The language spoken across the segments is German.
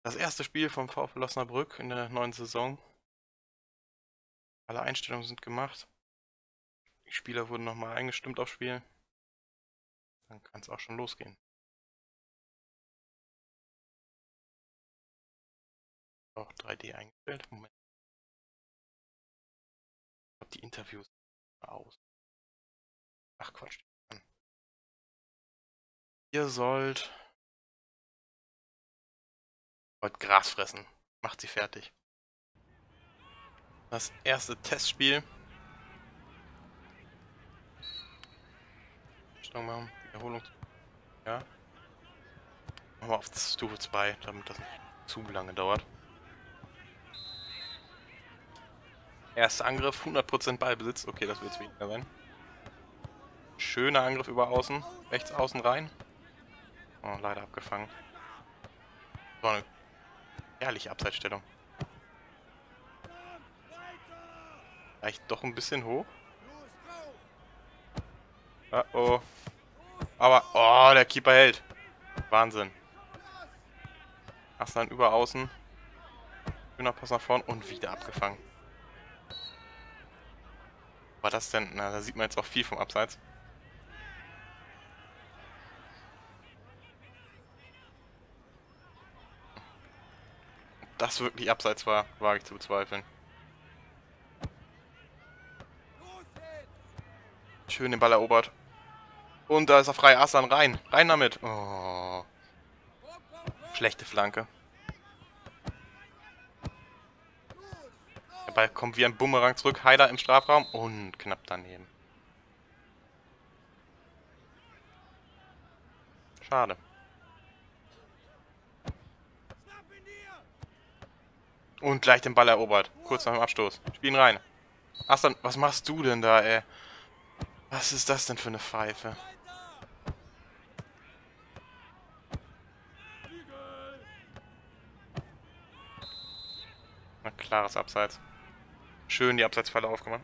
Das erste Spiel vom VfL Osnabrück in der neuen Saison. Alle Einstellungen sind gemacht. Die Spieler wurden nochmal eingestimmt aufs Spiel. Dann kann es auch schon losgehen. Auch 3D eingestellt. Moment. Ich glaube, die Interviews aus. Ach Quatsch. Ihr sollt heute Gras fressen. Macht sie fertig. Das erste Testspiel. Stellung machen. Wiederholung. Ja. Machen wir auf Stufe 2, damit das nicht zu lange dauert. Erster Angriff, 100% Ballbesitz. Okay, das wird es weniger sein. Schöner Angriff über außen. Rechts außen rein. Oh, leider abgefangen. So eine ehrliche Abseitsstellung. Reicht doch ein bisschen hoch. Oh. Aber, oh, der Keeper hält. Wahnsinn. Aslan über außen. Schöner Pass nach vorn und wieder abgefangen. War das denn? Na, da sieht man jetzt auch viel vom Abseits. Ob das wirklich Abseits war, wage ich zu bezweifeln. Schön den Ball erobert. Und da ist er frei. Aslan rein. Rein damit. Oh. Schlechte Flanke. Der Ball kommt wie ein Bumerang zurück. Haider im Strafraum und knapp daneben. Schade. Und gleich den Ball erobert. Kurz nach dem Abstoß. Spielen rein. Aslan, was machst du denn da, ey? Was ist das denn für eine Pfeife? Na, klares Abseits. Schön die Abseitsfalle aufgemacht.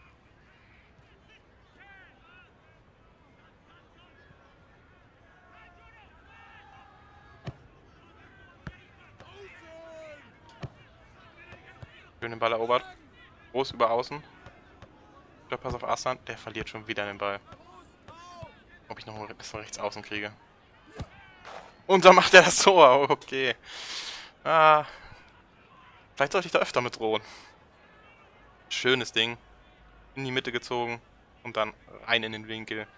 Schön den Ball erobert. Groß über außen. Der Pass auf Aslan. Der verliert schon wieder den Ball. Ob ich noch ein bisschen rechts außen kriege. Und dann macht er das Tor. Okay. Ah. Vielleicht sollte ich da öfter mit drohen. Schönes Ding. In die Mitte gezogen. Und dann rein in den Winkel.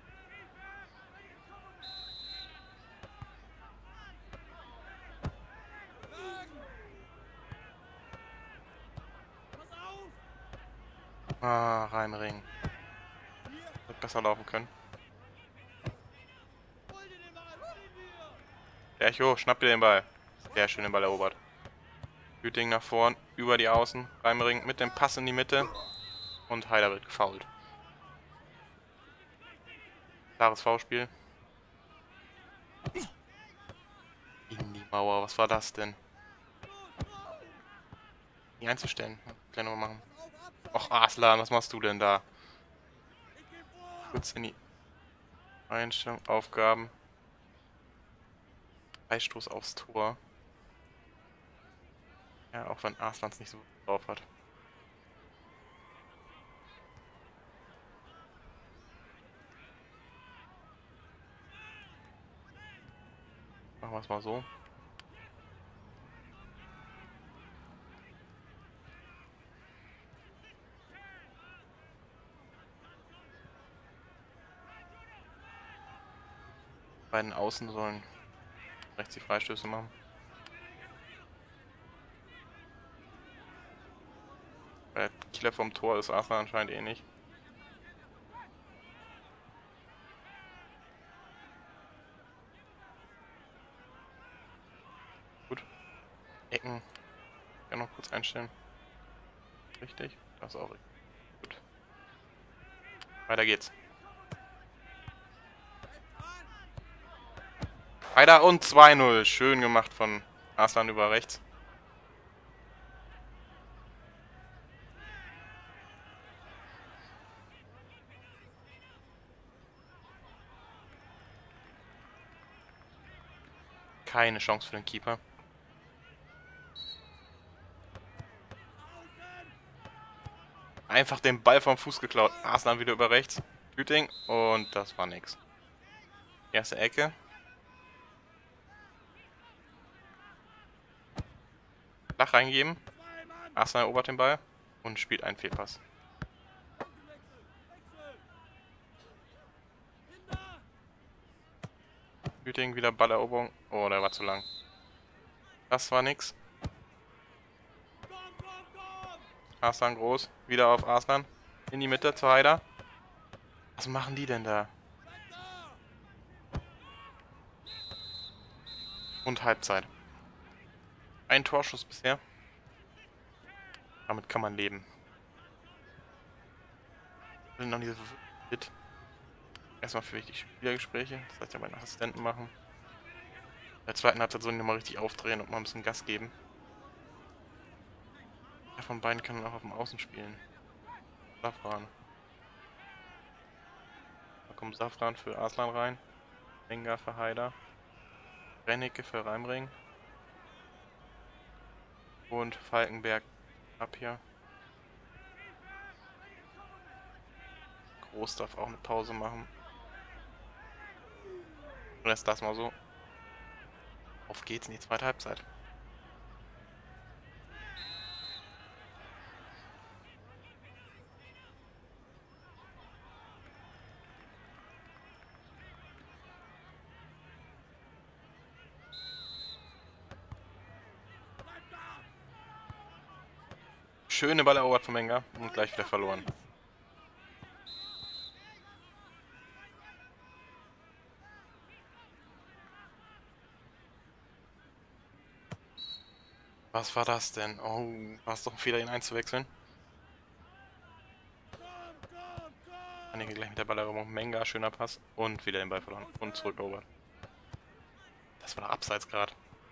Ah, reinringen. Wird besser laufen können. Echo, schnapp dir den Ball. Sehr schön den Ball erobert. Hüting nach vorn, über die Außen, Reimering mit dem Pass in die Mitte. Und Haider wird gefoult. Klares Foulspiel. In die Mauer, was war das denn? Die einzustellen. Gleich nochmal machen. Och, Aslan, was machst du denn da? Kurz in die Einstellung, Aufgaben. Freistoß aufs Tor. Ja, auch wenn Aslan es nicht so drauf hat. Machen wir es mal so. Beiden Außen sollen rechts die Freistöße machen. Der Killer vom Tor ist Aslan anscheinend eh nicht. Gut. Ecken. Ja, noch kurz einstellen. Richtig? Das ist auch richtig. Gut. Weiter geht's. Weiter und 2-0. Schön gemacht von Aslan über rechts. Keine Chance für den Keeper. einfach den Ball vom Fuß geklaut. Arslan wieder über rechts. Shooting. Und das war nix. Erste Ecke. Flach reingeben. Arslan erobert den Ball und spielt einen Fehlpass. Shooting, wieder Balleroberung. Oh, der war zu lang. Das war nix. Arslan groß. Wieder auf Arslan. In die Mitte zu Haider. Was machen die denn da? Und Halbzeit. Ein Torschuss bisher. Damit kann man leben. Ich will noch diese Hit. Erstmal für die Spielergespräche. Das heißt ja meinen Assistenten machen. In der zweiten Halbzeit sollen die nochmal richtig aufdrehen und mal ein bisschen Gas geben. Der von beiden kann auch auf dem Außen spielen. Safran. Da kommt Safran für Arslan rein. Menga für Haider. Rennecke für Reimring. Und Falkenberg ab hier. Groß darf auch eine Pause machen. Rest das mal so. Auf geht's in die zweite Halbzeit. Schöne Ball erobert von Menga und gleich wieder verloren. Was war das denn? Oh, war es doch ein Fehler, ihn einzuwechseln? Einige gleich mit der Balleroberung. Menga, schöner Pass und wieder den Ball verloren und zurückerobert. Das war der Abseits gerade.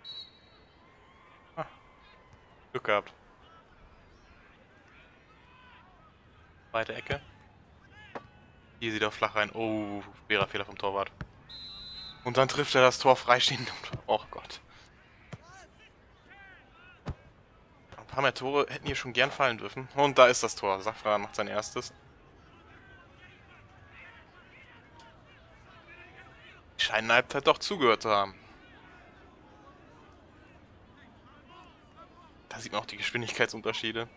Ah, Glück gehabt. Zweite Ecke. Hier sieht er flach rein. Oh, schwerer Fehler vom Torwart. Und dann trifft er das Tor freistehend. Oh Gott. Ein paar mehr Tore hätten hier schon gern fallen dürfen. Und da ist das Tor. Safran macht sein erstes. Die scheinen in der Halbzeit doch zugehört zu haben. Da sieht man auch die Geschwindigkeitsunterschiede.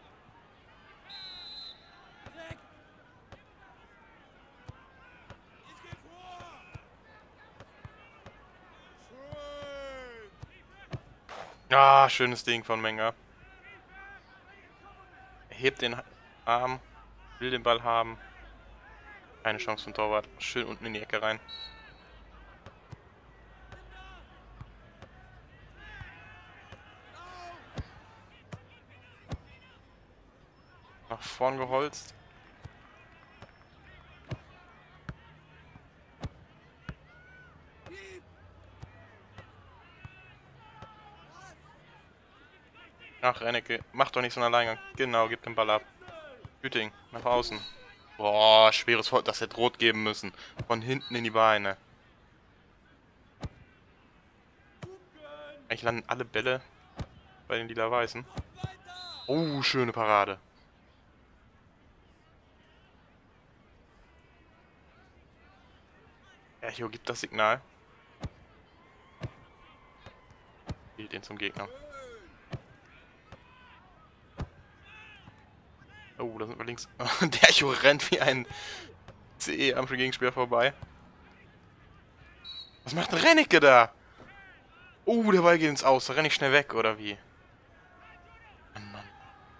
Ah, schönes Ding von Menga. Er hebt den Arm, will den Ball haben. Keine Chance vom Torwart. Schön unten in die Ecke rein. Nach vorn geholzt. Ach, Rennecke, mach doch nicht so einen Alleingang. Genau, gib den Ball ab. Hüting, nach außen. Boah, schweres Foul, das hätte rot geben müssen. Von hinten in die Beine. Eigentlich landen alle Bälle bei den Lila-Weißen. Oh, schöne Parade. Echo gibt das Signal. Spielt den zum Gegner. Oh, da sind wir links. Der Echo rennt wie ein CE am Gegenspieler vorbei. Was macht ein Rennecke da? Oh, der Ball geht ins Aus. Da renne ich schnell weg, oder wie? Mann, Mann.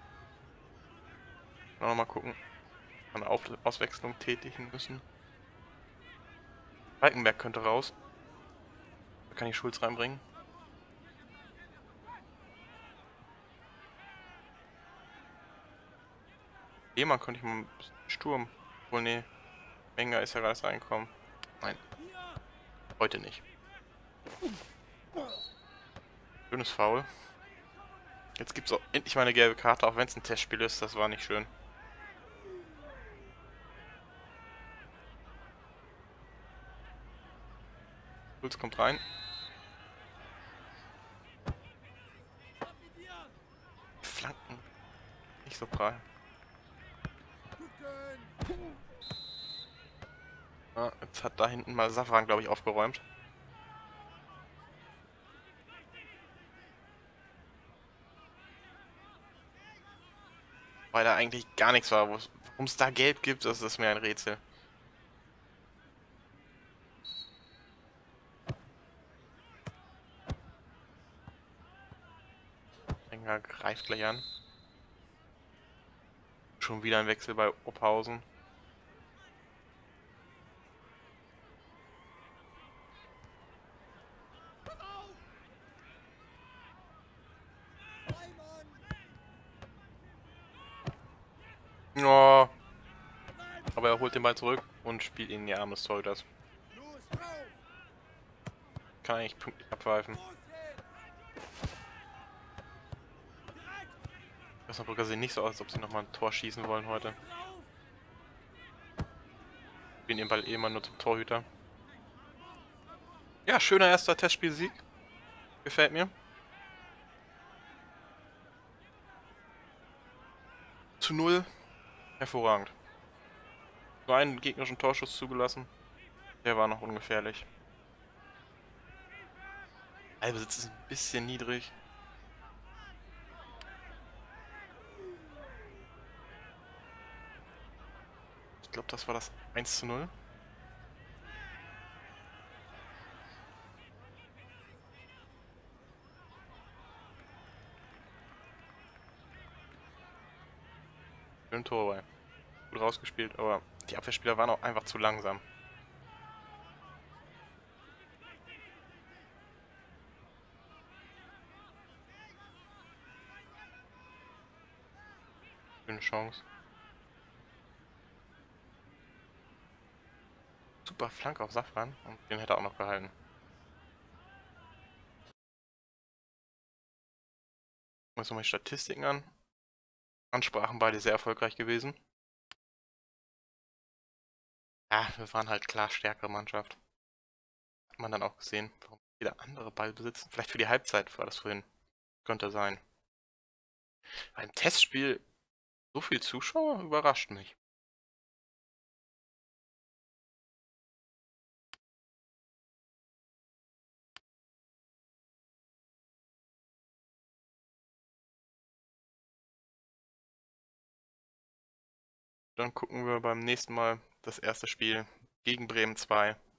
Noch mal gucken. Eine Auswechslung tätigen müssen. Falkenberg könnte raus. Da kann ich Schulz reinbringen. Lehmann könnte ich mal ein bisschen Sturm. Obwohl, nee. Menga ist ja gerade reingekommen. Nein. Heute nicht. Schönes Foul. Jetzt gibt es auch endlich mal eine gelbe Karte, auch wenn es ein Testspiel ist. Das war nicht schön. Schulz kommt rein. Flanken. Nicht so prall. Ja, jetzt hat da hinten mal Safran, glaube ich, aufgeräumt. Weil da eigentlich gar nichts war. Warum es da Gelb gibt, das ist mir ein Rätsel. Enger greift gleich an. Schon wieder ein Wechsel bei Ophausen. Oh, aber er holt den Ball zurück und spielt ihn in die Arme des Torhüters. Kann eigentlich pünktlich abpfeifen. Die Osnabrücker sehen nicht so aus, als ob sie nochmal ein Tor schießen wollen heute. Spielen den Ball eh immer nur zum Torhüter. Ja, schöner erster Testspielsieg. Gefällt mir. Zu 0. Hervorragend. Nur einen gegnerischen Torschuss zugelassen. Der war noch ungefährlich. Ballbesitz ist ein bisschen niedrig. Ich glaube, das war das 1:0. Schön Tor bei. Gut rausgespielt, aber die Abwehrspieler waren auch einfach zu langsam. Schöne Chance. Super Flanke auf Safran und den hätte er auch noch gehalten. Gucken wir uns nochmal die Statistiken an. Ansprachen beide sehr erfolgreich gewesen. Ja, wir waren halt klar stärkere Mannschaft. Hat man dann auch gesehen, warum jeder andere Ball besitzt. Vielleicht für die Halbzeit war das vorhin. Könnte sein. Ein Testspiel, so viel Zuschauer, überrascht mich. Dann gucken wir beim nächsten Mal das erste Spiel gegen Bremen 2.